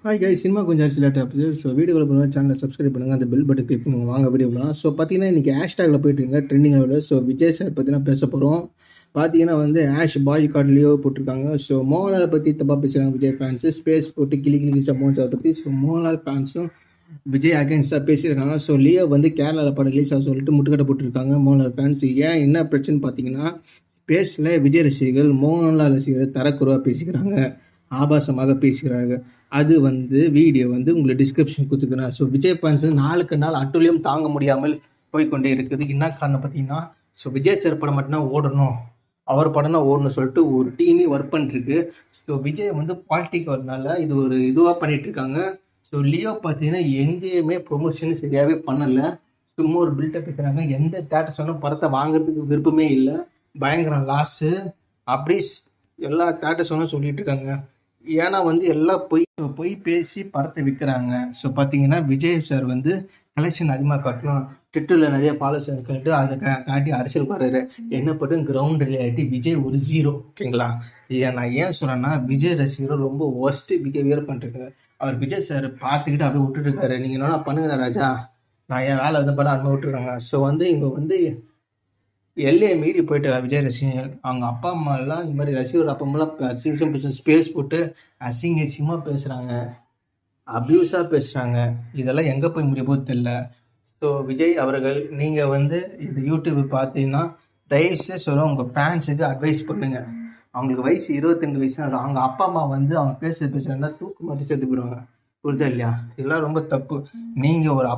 Hi guys, cinema கொஞ்சம் related ஆகுது. So வீடியோவில் பண்ணுங்கள், சேனலை சப்ஸ்கிரைப் பண்ணுங்கள், அந்த பெல் பட்டன் கிளிக் பண்ணுங்கள். வாங்க வீடியோ பண்ணலாம். ஸோ பார்த்தீங்கன்னா இன்றைக்கி ஹேஷ்டேகில் போயிட்டு இருங்க ட்ரெண்டிங் லெவலில். ஸோ விஜய் சார் பற்றினா பேச போகிறோம். பார்த்தீங்கன்னா ஆஷ் பாய் கார்ட்லேயோ போட்டிருக்காங்க. ஸோ மோகன்லால் பற்றி தப்பாக பேசுகிறாங்க விஜய் ஃபேன்ஸு. ஸ்பேஸ் போட்டு கிளி மோகன் சார் பற்றி. ஸோ மோகன்லால் ஃபேன்ஸும் விஜய் அகேன்ஸ்டாக பேசியிருக்காங்க. ஸோ லியோ கேரளாவில் படம் ரிலீஸ் ஆக சொல்லிட்டு முட்டுக்கட்டை போட்டிருக்காங்க மோகன்லால் ஃபேன்ஸ். ஏன் என்ன பிரச்சனை பார்த்தீங்கன்னா, ஸ்பேஸில் விஜய் ரசிகர்கள் மோகன்லால் ரசிகர்கள் தரக்குறைவாக பேசிக்கிறாங்க, ஆபாசமாக பேசுகிறாங்க. அது வீடியோ உங்களுக்கு டிஸ்கிரிப்ஷன் கொடுத்துக்கிறேன். ஸோ விஜய் ஃபேன்ஸ் நாளுக்கு நாள் அட்டுலியும் தாங்க முடியாமல் போய்கொண்டே இருக்குது. என்ன காரணம் பார்த்தீங்கன்னா, ஸோ விஜய் சார் படம் மட்டும்தான் ஓடணும், அவர் படம் தான் ஓடணும்னு சொல்லிட்டு ஒரு டீமே ஒர்க் பண்ணிட்டுருக்கு. ஸோ விஜய் பாலிட்டிக் வரனால இது ஒரு இதுவாக பண்ணிட்டு இருக்காங்க. ஸோ லியோ பார்த்தீங்கன்னா எங்கேயுமே ப்ரொமோஷன் சரியாகவே பண்ணலை. சும்மா ஒரு பில்டப் வைக்கிறாங்க. எந்த தேட்டர் சொன்னாலும் படத்தை வாங்குறதுக்கு விருப்பமே இல்லை, பயங்கர லாஸு அப்படி எல்லா தேட்டர் சொன்னால் சொல்லிட்டு இருக்காங்க. ஏன்னா எல்லாம் பொய் பேசி படத்தை விற்கிறாங்க. ஸோ பார்த்தீங்கன்னா விஜய் சார் கலெக்ஷன் அதிகமாக காட்டணும், ட்விட்டரில் நிறைய ஃபாலோஸ் இருக்கிட்டு அதை காட்டி அரசியலுக்கு வர்றாரு. என்ன பட்டும் கிரவுண்ட் ரியாலிட்டி விஜய் ஒரு ஜீரோ. ஓகேங்களா? நான் ஏன் சொல்கிறேன்னா, விஜய் ரசிகர் ரொம்ப ஒஸ்ட்டு பிஹேவியர் பண்ணிருக்காரு. அவர் விஜய் சார் பார்த்துக்கிட்டு அப்படியே விட்டுருக்காரு. நீங்கள் என்ன பண்ணுங்க ராஜா, நான் என் வேலை படம் அந்த விட்டுருக்காங்க. ஸோ இங்கே எல்லையை மீறி போயிட்டு விஜய் ரசிகர்கள் அவங்க அப்பா அம்மா எல்லாம் இந்த மாதிரி ரசிகர் அப்பா அம்மாலாம் அசிங்கம் ஸ்பேஸ் போட்டு அசிங்கமாக பேசுகிறாங்க, அப்யூஸாக பேசுகிறாங்க. இதெல்லாம் எங்கே போய் முடிய போது தெரியல. ஸோ விஜய் அவர்கள் நீங்கள் இந்த யூடியூப் பார்த்தீங்கன்னா தயவுசெய்து சொல்ல உங்கள் ஃபேன்ஸுக்கு அட்வைஸ் பண்ணுங்கள். அவங்களுக்கு வயசு 22 வயசு. அவங்க அப்பா அம்மா அவங்க பேசுகிறதா தூக்கு மாற்றி சேர்த்து போயிடுவாங்க. புரியுதா இல்லையா? இதெல்லாம் ரொம்ப தப்பு. நீங்கள் ஒரு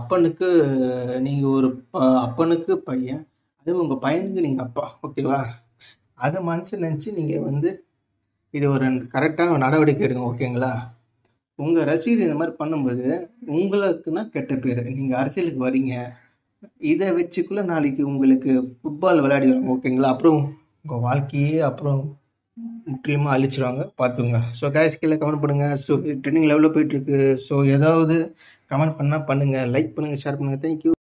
அப்பனுக்கு பையன், அது உங்கள் பையனுக்கு நீங்கள் அப்பா. ஓகேவா? அதை மனசில் நினச்சி நீங்கள் இது ஒரு கரெக்டான நடவடிக்கை எடுங்க. ஓகேங்களா? உங்கள் ரசிகர் இந்த மாதிரி பண்ணும்போது உங்களுக்குன்னா கெட்ட பேர். நீங்கள் அரசியலுக்கு வரீங்க, இதை வச்சுக்குள்ளே நாளைக்கு உங்களுக்கு ஃபுட்பால் விளையாடிடுவாங்க. ஓகேங்களா? அப்புறம் உங்கள் வாழ்க்கையே அப்புறம் முற்றிலுமாக அழிச்சிடுவாங்க, பார்த்துங்க. ஸோ கைஸ், கீழே கமெண்ட் பண்ணுங்கள். ஸோ ட்ரெண்டிங் லெவலில் போயிட்டுருக்கு. ஸோ ஏதாவது கமெண்ட் பண்ணால் பண்ணுங்கள், லைக் பண்ணுங்கள், ஷேர் பண்ணுங்கள். தேங்க்யூ.